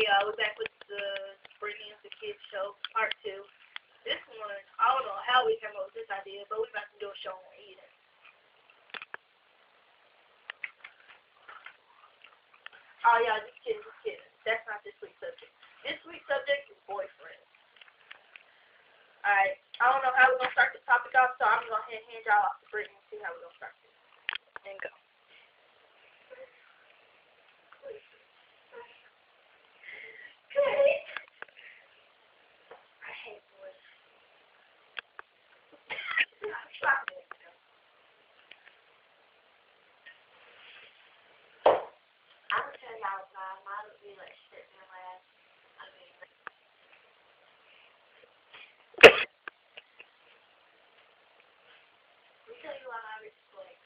Hey y'all, we're back with the Brittanie and Zakiya show, part 2. This one, I don't know how we came up with this idea, but we're about to do a show on eating. Oh yeah, just kidding. That's not this week's subject. This week's subject is boyfriends. Alright, I don't know how we're going to start this topic off, so I'm going to hand y'all off to Brittanie and see how we're going to start this. And go. Okay. I hate boys. Stop it. I'm gonna tell y'all mine would be like shit in my ass. I mean, let me tell you why my rich is like.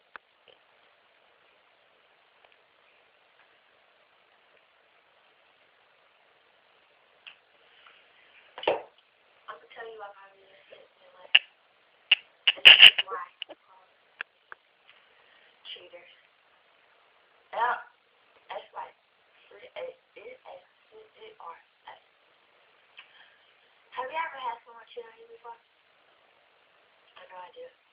I'm gonna tell you why my rich is shit in my ass. And this is why. Cheaters. Yep, that's right. C-A-T-A-C-E-R-S. Have you ever had someone cheat on you before? I have no idea.